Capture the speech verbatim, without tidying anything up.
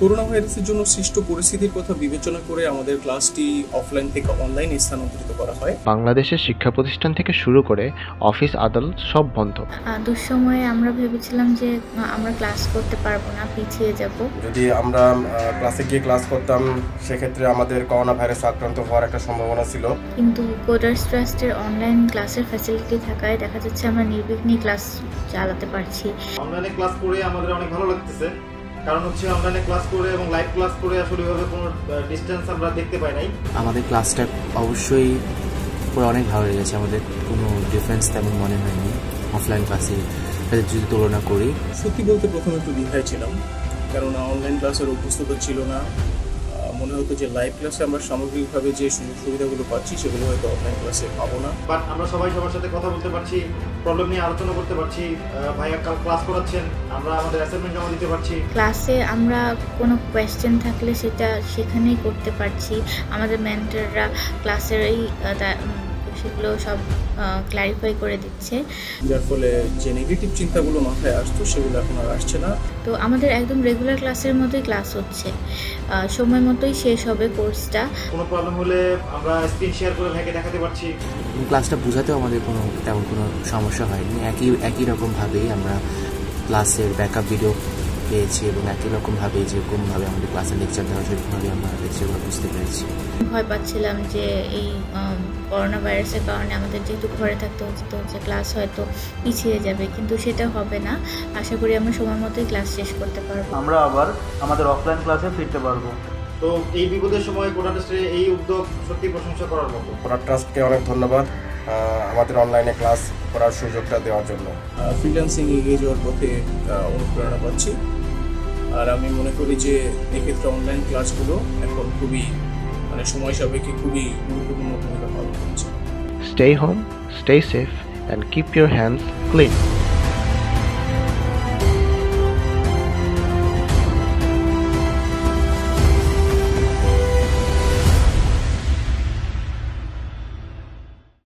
Corona ভাইরাসের জন্য সৃষ্ট পরিস্থিতির কথা বিবেচনা করে আমাদের ক্লাসটি অফলাইন থেকে অনলাইনে স্থানান্তরিত করা হয়। বাংলাদেশের শিক্ষা প্রতিষ্ঠান থেকে শুরু করে অফিস আদালত সব বন্ধ। দুঃসময়ে আমরা ভেবেছিলাম যে আমরা ক্লাস করতে পারবো না, পিছিয়ে যাব। যদি আমরা ক্লাসে গিয়ে ক্লাস করতাম সেক্ষেত্রে আমাদের করোনা ভাইরাস আক্রান্ত হওয়ার একটা সম্ভাবনা ছিল। কিন্তু কোডার্স ট্রাস্টের অনলাইন ক্লাসের ফ্যাসিলিটি থাকায় দেখা যাচ্ছে আমরা নির্বিঘ্নে ক্লাস চালাতে পারছি। অনলাইনে ক্লাস করে আমাদের অনেক ভালো লাগতেছে, কারণ হচ্ছে অনলাইনে ক্লাস করে এবং লাইভ ক্লাস করে আসলে ওইভাবে কোনো ডিস্টেন্স আমরা দেখতে পাই নাই। আমাদের ক্লাসটা অবশ্যই পুরো অনেক ভালো লেগেছে, আমাদের কোনো ডিফারেন্স তেমন মনে হয়নি অফলাইন ক্লাসে যদি তুলনা করি। সত্যি বলতে প্রথমে একটু দ্বিধায় ছিলাম, কেননা অনলাইন ক্লাসের অভ্যস্ততা ছিল না। মনে হতো যে লাইভ ক্লাসে আমরা সামগ্রিকভাবে যে সুযোগ সুবিধাগুলো পাচ্ছি সেগুলো হয়তো অনলাইন ক্লাসে পাবো না। বাট আমরা সবাই সবার সাথে কথা বলতে পারছি, প্রবলেম নিয়ে আলোচনা করতে পারছি, ভাইয়া ক্লাস করাচ্ছেন, আমরা আমাদের অ্যাসাইনমেন্ট জমা দিতে পারছি। ক্লাসে আমরা কোনো কোয়েশ্চেন থাকলে সেটা সেখানেই করতে পারছি। আমাদের মেন্টররা ক্লাসের এই সেগুলো সব ক্ল্যারিফাই করে দিচ্ছে, যার ফলে যে নেগেটিভ চিন্তাগুলো মাথায় আসতো সেগুলো এখন আর আসছে না। তো আমাদের একদম রেগুলার ক্লাসের মতোই ক্লাস হচ্ছে, সময় মতোই শেষ হবে কোর্সটা। কোনো প্রবলেম হলে আমরা স্ক্রিন শেয়ার করে ভাইকে দেখাতে পারছি। ক্লাসটা বোঝাতেও আমাদের কোনো তেমন কোনো সমস্যা হয়নি, একই একই রকমভাবেই আমরা ক্লাসের ব্যাকআপ ভিডিও পেয়েছি এবং একই রকমভাবেই যেরকমভাবে আমাদের ক্লাসের লেকচার দেওয়া সেরকমভাবে আমরা লেকচারগুলো বুঝতে পেরেছি। ভয় পাচ্ছিলাম যে এই করোনা ভাইরাসের কারণে আমাদের যেহেতু ঘরে থাকতে হচ্ছে তো যে ক্লাস হয়তো পিছিয়ে যাবে, কিন্তু সেটা হবে না। আশা করি আমরা সময় মতোই ক্লাস শেষ করতে পারবো, আমরা আবার আমাদের অফলাইন ক্লাসে ফিরতে পারবো। তো এই বিপদের সময় কোডার ট্রাস্টের এই উদ্যোগ সত্যি প্রশংসা করার মতো। কোডার ট্রাস্টকে অনেক ধন্যবাদ আমাদের অনলাইনে ক্লাস করার সুযোগটা দেওয়ার জন্য। ফ্রিল্যান্সিং এগিয়ে যাওয়ার পথে অনুপ্রেরণা পাচ্ছি, আর আমি মনে করি যে এক্ষেত্রে অনলাইন ক্লাসগুলো এখন খুবই মানে সময় সাপেক্ষে খুবই গুরুত্বপূর্ণ ভূমিকা পালন করছে। Stay home, stay safe and keep your hands clean.